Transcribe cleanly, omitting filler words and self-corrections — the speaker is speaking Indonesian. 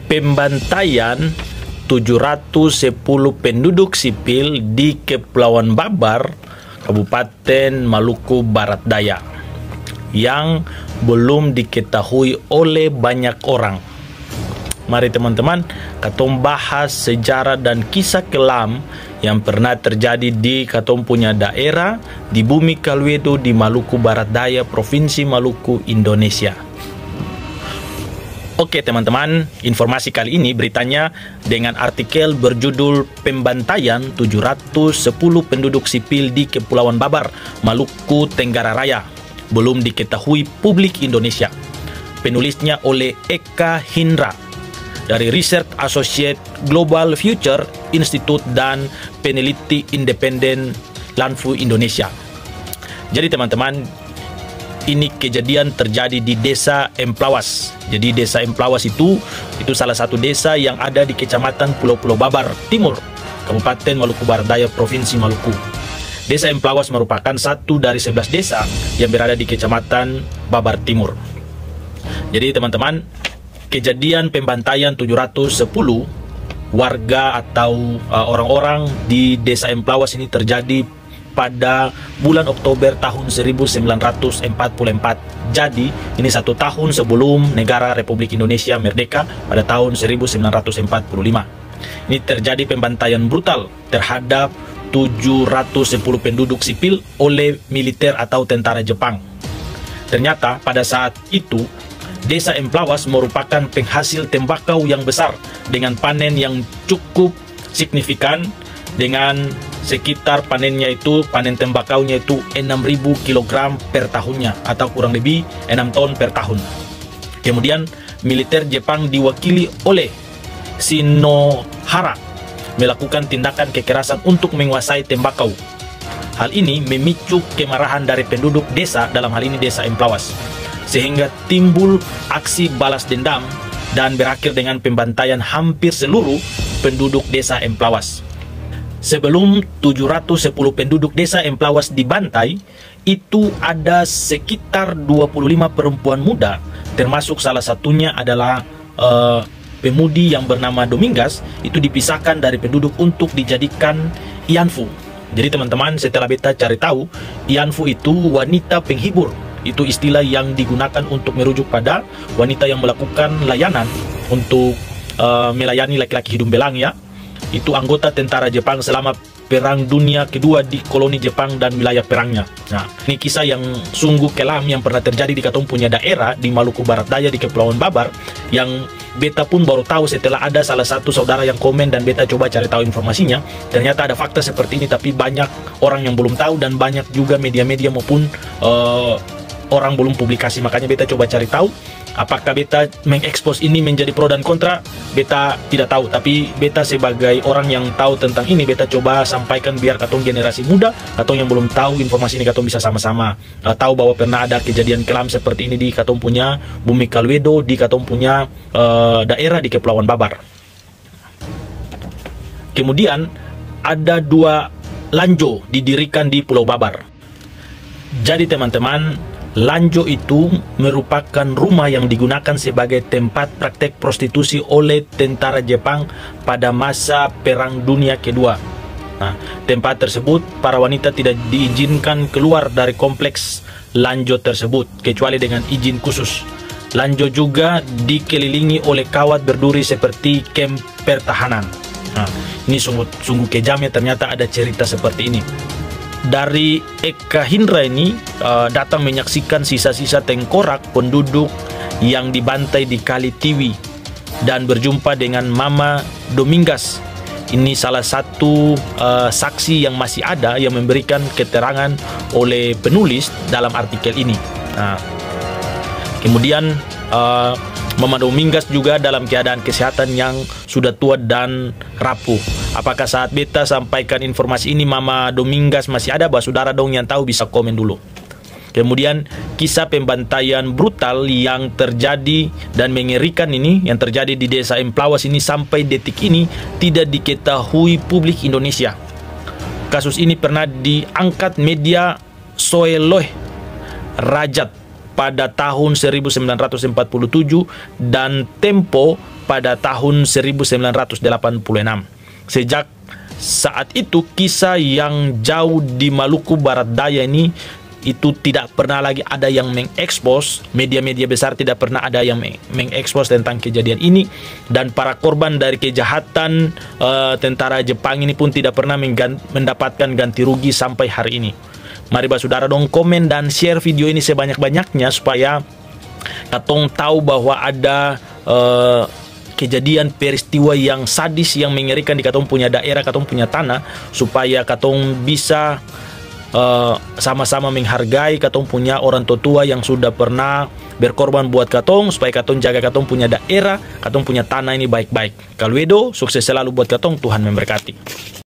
pembantaian 710 penduduk sipil di Kepulauan Babar, Kabupaten Maluku Barat Daya, yang belum diketahui oleh banyak orang. Mari teman-teman, katong bahas sejarah dan kisah kelam yang pernah terjadi di katong punya daerah di Bumi Kalwedo di Maluku Barat Daya, Provinsi Maluku, Indonesia. Oke teman-teman, informasi kali ini beritanya dengan artikel berjudul Pembantaian 710 penduduk sipil di Kepulauan Babar, Maluku Tenggara Raya, belum diketahui publik Indonesia. Penulisnya oleh Eka Hindra dari Research Associate Global Future Institute dan peneliti independen Lanfu Indonesia. Jadi teman-teman, ini kejadian terjadi di Desa Emplawas. Jadi Desa Emplawas itu salah satu desa yang ada di Kecamatan Pulau-Pulau Babar Timur, Kabupaten Maluku Barat Daya, Provinsi Maluku. Desa Emplawas merupakan satu dari 11 desa yang berada di Kecamatan Babar Timur. Jadi teman-teman, kejadian pembantaian 710 warga atau orang-orang di Desa Emplawas ini terjadi pada bulan Oktober tahun 1944. Jadi ini 1 tahun sebelum negara Republik Indonesia merdeka pada tahun 1945. Ini terjadi pembantaian brutal terhadap 710 penduduk sipil oleh militer atau tentara Jepang. Ternyata pada saat itu Desa Emplawas merupakan penghasil tembakau yang besar dengan panen yang cukup signifikan, dengan sekitar panen tembakaunya itu 6.000 kg per tahunnya atau kurang lebih 6 ton per tahun. Kemudian militer Jepang diwakili oleh Shinohara melakukan tindakan kekerasan untuk menguasai tembakau. Hal ini memicu kemarahan dari penduduk desa, dalam hal ini Desa Emplawas, sehingga timbul aksi balas dendam dan berakhir dengan pembantaian hampir seluruh penduduk Desa Emplawas. Sebelum 710 penduduk Desa Emplawas dibantai, itu ada sekitar 25 perempuan muda, termasuk salah satunya adalah pemudi yang bernama Domingas, itu dipisahkan dari penduduk untuk dijadikan Ianfu. Jadi teman-teman, setelah beta cari tahu, Ianfu itu wanita penghibur. Itu istilah yang digunakan untuk merujuk pada wanita yang melakukan layanan untuk melayani laki-laki hidung belang, ya. Itu anggota tentara Jepang selama Perang Dunia Kedua di koloni Jepang dan wilayah perangnya. Nah, ini kisah yang sungguh kelam yang pernah terjadi di katong punya daerah di Maluku Barat Daya di Kepulauan Babar, yang beta pun baru tahu setelah ada salah satu saudara yang komen dan beta coba cari tahu informasinya. Ternyata ada fakta seperti ini, tapi banyak orang yang belum tahu dan banyak juga media-media maupun orang belum publikasi. Makanya beta coba cari tahu. Apakah beta mengekspos ini menjadi pro dan kontra? Beta tidak tahu, tapi beta sebagai orang yang tahu tentang ini, beta coba sampaikan biar katong generasi muda, katong yang belum tahu informasi ini, katong bisa sama-sama tahu bahwa pernah ada kejadian kelam seperti ini di katong punya Bumi Kalwedo, di katong punya daerah di Kepulauan Babar. Kemudian ada 2 lanjo didirikan di Pulau Babar. Jadi teman-teman, lanjo itu merupakan rumah yang digunakan sebagai tempat praktek prostitusi oleh tentara Jepang pada masa Perang Dunia Kedua. Nah, tempat tersebut para wanita tidak diizinkan keluar dari kompleks lanjo tersebut kecuali dengan izin khusus. Lanjo juga dikelilingi oleh kawat berduri seperti kamp pertahanan. Nah, ini sungguh kejamnya, ternyata ada cerita seperti ini. Dari Eka Hindra ini datang menyaksikan sisa-sisa tengkorak penduduk yang dibantai di Kali Tiwi dan berjumpa dengan Mama Domingas. Ini salah satu saksi yang masih ada yang memberikan keterangan oleh penulis dalam artikel ini. Nah, kemudian Mama Domingas juga dalam keadaan kesehatan yang sudah tua dan rapuh. Apakah saat beta sampaikan informasi ini Mama Domingas masih ada? Bah, saudara dong yang tahu bisa komen dulu. Kemudian kisah pembantaian brutal yang terjadi dan mengerikan ini, yang terjadi di Desa Emplawas ini sampai detik ini tidak diketahui publik Indonesia. Kasus ini pernah diangkat media Soeloh Rajat pada tahun 1947 dan Tempo pada tahun 1986. Sejak saat itu, kisah yang jauh di Maluku Barat Daya ini itu tidak pernah lagi ada yang mengekspos, media-media besar tidak pernah ada yang mengekspos tentang kejadian ini, dan para korban dari kejahatan tentara Jepang ini pun tidak pernah mendapatkan ganti rugi sampai hari ini. Mari saudara dong komen dan share video ini sebanyak-banyaknya supaya katong tahu bahwa ada kejadian peristiwa yang sadis, yang mengerikan di katong punya daerah, katong punya tanah, supaya katong bisa sama-sama menghargai katong punya orang tua yang sudah pernah berkorban buat katong, supaya katong jaga katong punya daerah, katong punya tanah ini baik-baik. Kalau Edo, sukses selalu buat katong, Tuhan memberkati.